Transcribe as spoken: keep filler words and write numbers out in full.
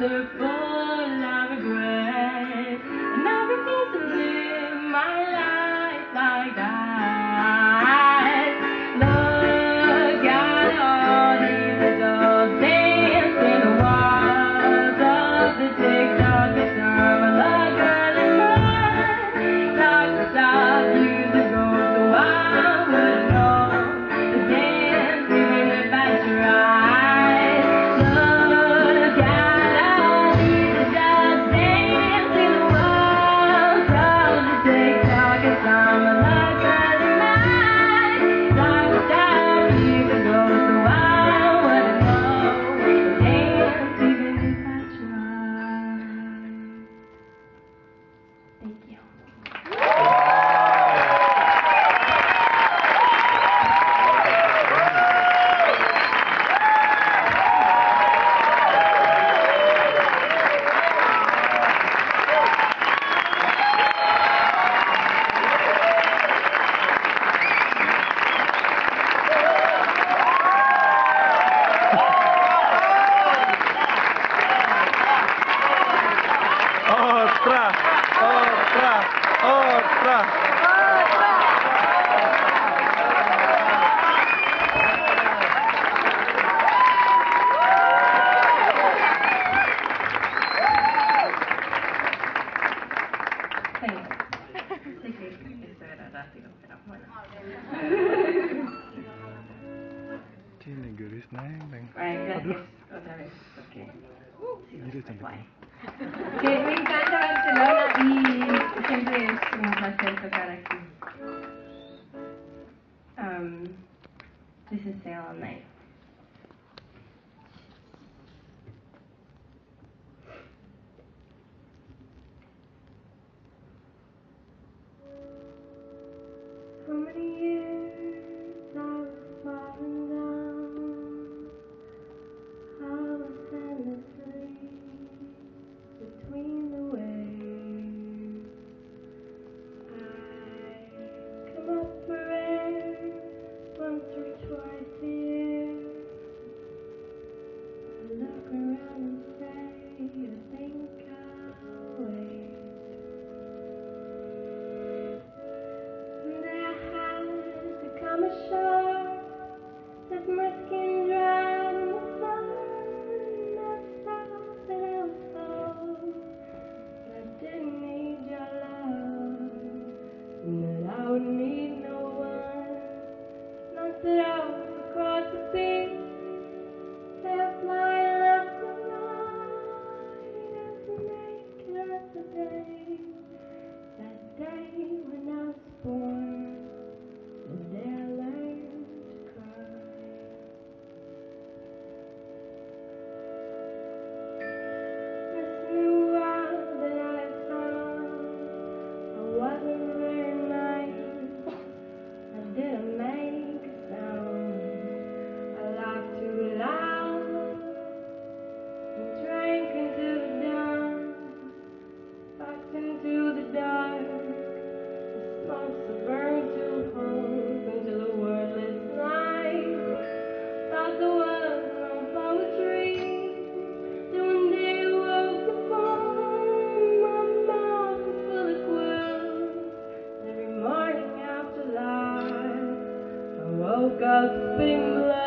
are full of regret, and I refuse to live my life like that. Look at all these adults dancing the walls of the TikTok. It's time I look early morning. Talk stop years ago, so I would know the dance even if I tried. Look at all these adults dancing the walls of the TikTok. It's time I look early morning. Talk stop years ago, so I would know the dance even if I tried. Thank you. Otra, otra, otra. Thanks. Sí que esto era rápido, pero bueno. Tiene guris neng. Ay, gracias otra vez, porque sí, Mira, es está guay. Que me encanta Barcelona y siempre es un placer tocar aquí. Um, this is Sail All Night. How many years I was falling down, I was endlessly between the waves. I come up for air once or twice a year. I look around and say, I think I'll wait. Come ashore, let my skin dry in the sun. I thought that I was sold, but I didn't need your love, and that I would need no one. And I set out across the sea, left flying left the night as the naked of the day. That day when I was born, the day I learned to cry. This new world that I found, I wasn't very nice. I didn't make a sound. I laughed too loud and drank into the dawn, sucked into the dark. The smokes that burned too hard into the wordless night. Thought there was no poetry. Then one day I woke up on my mouth was full of quills. Every morning after life, I woke up spitting blood.